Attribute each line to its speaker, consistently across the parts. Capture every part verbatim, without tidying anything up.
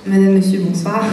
Speaker 1: Madame, monsieur, bonsoir.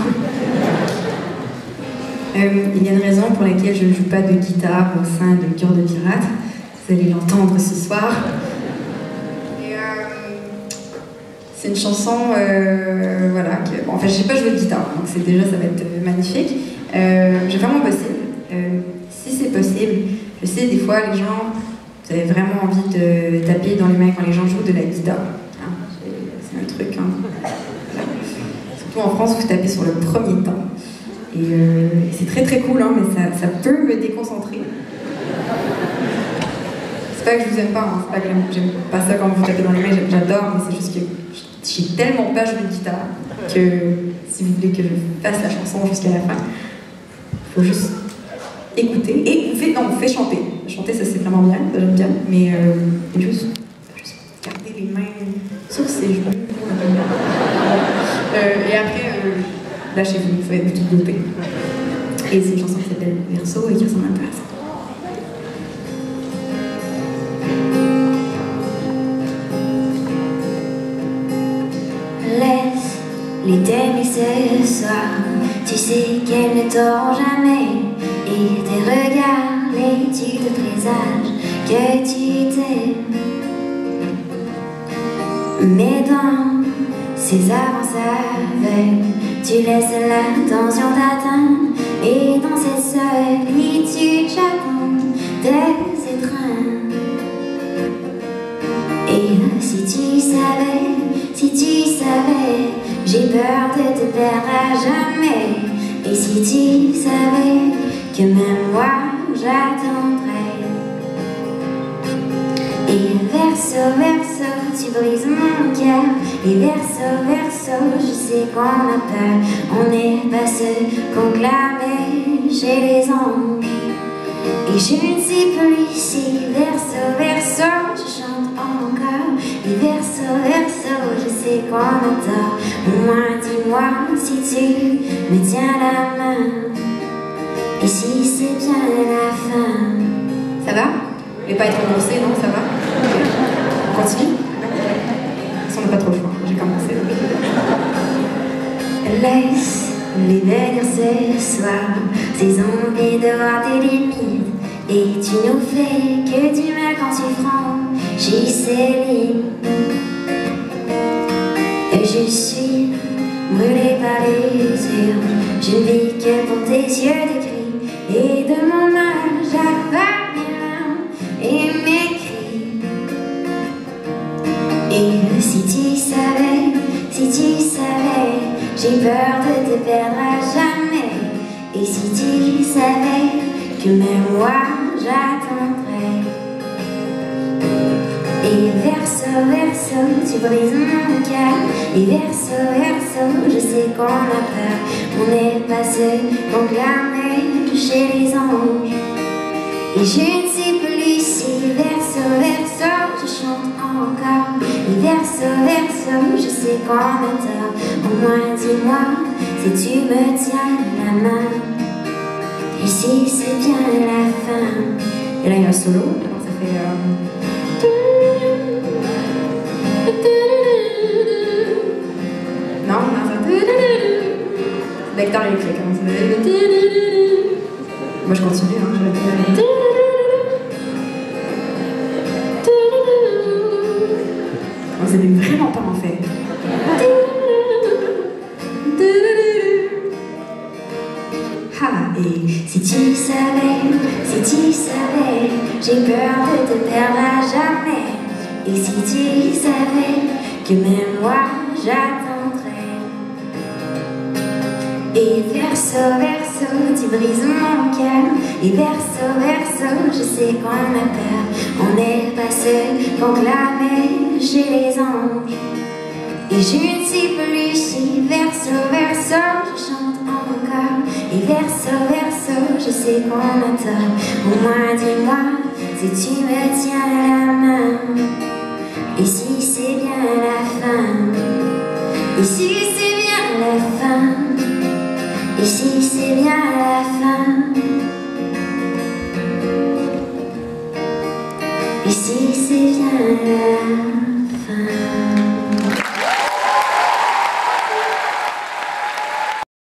Speaker 1: euh, il y a une raison pour laquelle je ne joue pas de guitare au sein de Cœur de Pirate. Vous allez l'entendre ce soir. Et, euh, c'est une chanson, euh, voilà, que, bon, en fait, je n'ai pas joué de guitare, donc c'est déjà, ça va être magnifique. Euh, J'ai vraiment bossé. Euh, si c'est possible, je sais, des fois, les gens, vous avez vraiment envie de taper dans les mains quand les gens jouent de la guitare. Hein, c'est un truc, hein. Surtout en France, vous tapez sur le premier temps. Et euh, c'est très très cool, hein, mais ça, ça peut me déconcentrer. C'est pas que je vous aime pas, hein, c'est pas que j'aime pas ça quand vous tapez dans les mains, j'adore, mais c'est juste que j'ai tellement pas joué de guitare que si vous voulez que je fasse la chanson jusqu'à la fin, il faut juste écouter et vous fait, non, vous fait chanter. Chanter, ça c'est vraiment bien, ça j'aime bien, mais euh, juste, juste garder les mains sur ses genoux. Euh, et après, euh, lâchez-vous, ça va être tout dopé. Et c'est une chanson qui s'appelle Verso et qui ressemble un peu à ça.
Speaker 2: Laisse l'été mais ce soir, tu sais qu'elles ne t'auront jamais. Et tes regards, l'étude de présage que tu t'aimes. Mais dans ces avances aveugles, tu laisses l'intention t'atteindre. Et dans cette solitude, j'attends des étreintes. Et si tu savais, si tu savais, j'ai peur de te perdre à jamais. Et si tu savais que même moi j'attendrai. Et verso, verso, tu brises mon cœur. Et verso, verso, je sais qu'on a peur. On n'est pas ceux conclamés chez les anges. Et je ne sais plus si verso, verso, je chante encore. Et verso, verso, je sais qu'on a tort. Au moins dis-moi si tu me tiens la main. Et si c'est bien la fin.
Speaker 1: Ça va? Vous voulez pas être remboursé, non? Ça va? On continue? On n'a pas trop le choix, j'ai commencé.
Speaker 2: Laisse les venir ce soir, ces envies de voir tes limites. Et tu nous fais que du mal quand tu franchis ces lignes. Et je suis brûlée par les yeux, je ne vis que pour tes yeux de gris. Et de mon âme j'avale mes larmes et mes cris. Et si tu savais, si tu savais, j'ai peur de te perdre à jamais. Et si tu savais que même moi j'attendrai. Et verso, verso, tu brises mon cœur. Et verso, verso, je sais qu'on a peur. On n'est pas ceux conclamés chez les anges. Et je ne sais plus si verso, verso, je chante encore. Et verso, verso, je sais qu'on a tort. Au moins dis-moi si tu me tiens la main. Et si c'est bien la fin.
Speaker 1: Et là il y a un solo, alors ça fait... Euh... Non, non, ça... La guitare électrique, hein. Moi je continue, hein, je vais... Vous n'avez vraiment pas en fait.
Speaker 2: Ah, et si tu savais, si tu savais, j'ai peur de te perdre à jamais. Et si tu savais que même moi j'attendrai. Et verso, verso, tu brises mon cœur. Et verso, verso, je sais qu'on a peur. On n'est pas ceux conclamés chez les anges. Et je ne sais plus si verso, verso, je chante encore. Et verso, verso, je sais qu'on a tort. Au moins dis-moi si tu me tiens la main. Et si c'est bien la fin. Et si c'est bien la fin. Et si c'est bien la fin. Et si c'est bien la fin.